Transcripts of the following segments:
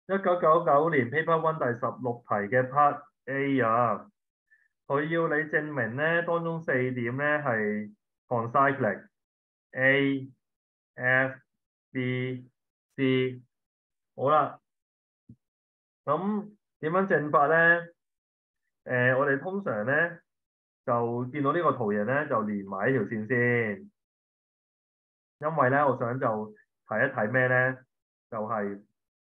1999年 Paper One 第16題嘅 Part A 啊，佢要你證明咧當中4點咧係 concyclic A、F、B、C。好啦，咁點樣證法咧？我哋通常咧就見到呢個圖形咧就連埋呢條線先，因為咧我想就睇一睇咩咧，就係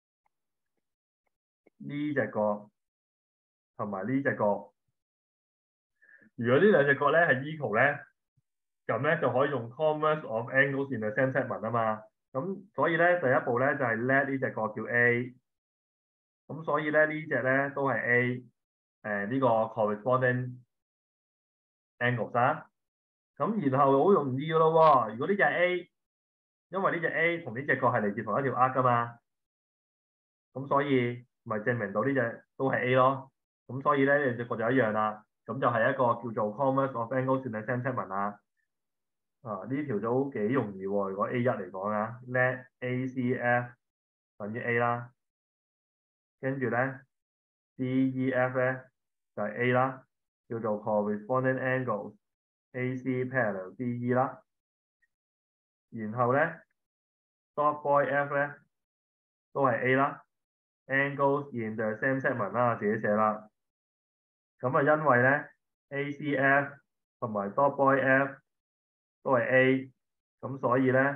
呢隻角同埋呢隻角。如果呢兩隻角咧係 equal 咧，咁咧就可以用 converse of angles in the same segment 啊嘛。咁所以咧第一步咧就係 let 呢隻角叫 A，咁所以咧呢隻咧都係 A，呢個 corresponding angles 啊。咁然後好容易噶咯喎，如果呢隻係 A，因為呢隻 A 同呢隻角係嚟自同一條 arc 噶嘛，咁所以咪證明到呢隻都係 A 咯。咁所以咧呢兩隻角就一樣啦，咁就係一個叫做 converse of angles in the same segment 啦。呢條都幾容易喎，如果 A1 嚟講啊 ，let ACF 等於 A 啦，跟住咧 DEF 咧就係 A 啦，叫做 corresponding angles AC parallel DE 啦，然後咧 dot boy F 咧都係 A 啦 ，angles in the same segment 啦，自己寫啦。咁啊，因為咧 ACF 同埋 dot boy F 都係 A，咁所以咧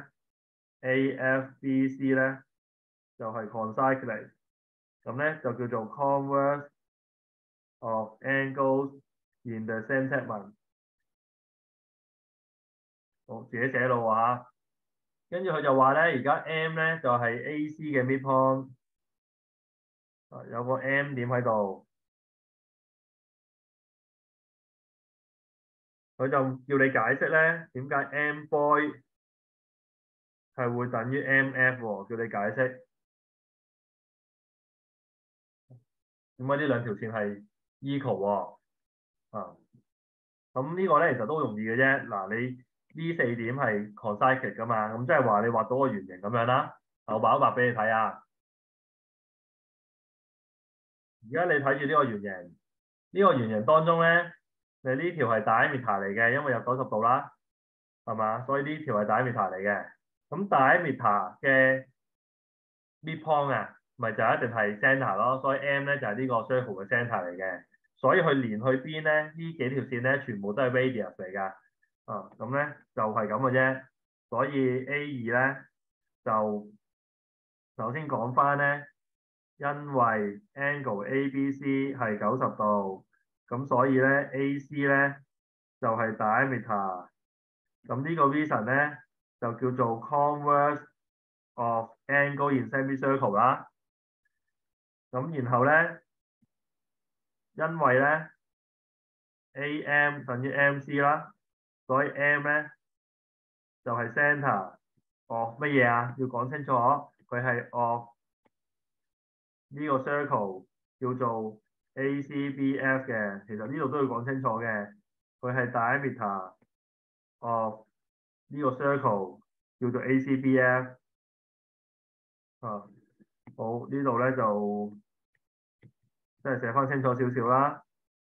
AFBC 咧就係 concyclic，咁咧就叫做 converse of angles in the same segment。好，自己寫咯嚇。跟住佢就話咧，而家 M 咧就係 AC 嘅 midpoint，有個 M 點喺度，佢就叫你解釋咧點解 M boy 係會等於 MF 喎，叫你解釋點解呢兩條線係 equal 喎。咁呢個咧其實都容易嘅啫。嗱，你呢4點係 concyclic 噶嘛，咁即係話你畫到個圓形咁樣啦。我畫一畫俾你睇啊。而家你睇住呢個圓形，呢個圓形當中咧，你呢條係 diameter 嚟嘅，因為有90度啦，係嘛？所以呢條係 diameter 嚟嘅。咁 diameter 嘅 midpoint 啊，咪就一定係 centre 咯。所以 M 咧就係呢個 circle 嘅 centre 嚟嘅。所以佢連去邊咧，呢幾條線咧全部都係 radius 嚟㗎。咁咧就係咁嘅啫。所以 A2咧就首先講翻咧。因為 angle ABC 係90度，咁所以咧 AC 咧就係 diameter，咁呢個 reason 咧就叫做 converse of angle in semicircle 啦。咁然後咧，因為咧 AM 等於 MC 啦，所以 M 咧就係 centre of 乜嘢啊？要講清楚，佢係 of 呢個 circle 叫做 ACBF 嘅，其實呢度都要講清楚嘅，佢係 diameter of 呢個 circle 叫做 ACBF。好，呢度咧就即係寫翻清楚少少啦。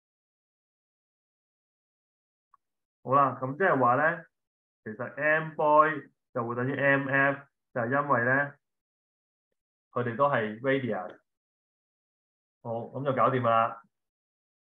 好啦，咁即係話咧，其實 M boy 就會等於 MF，就係因為咧佢哋都係 radius。好，咁就搞掂啦。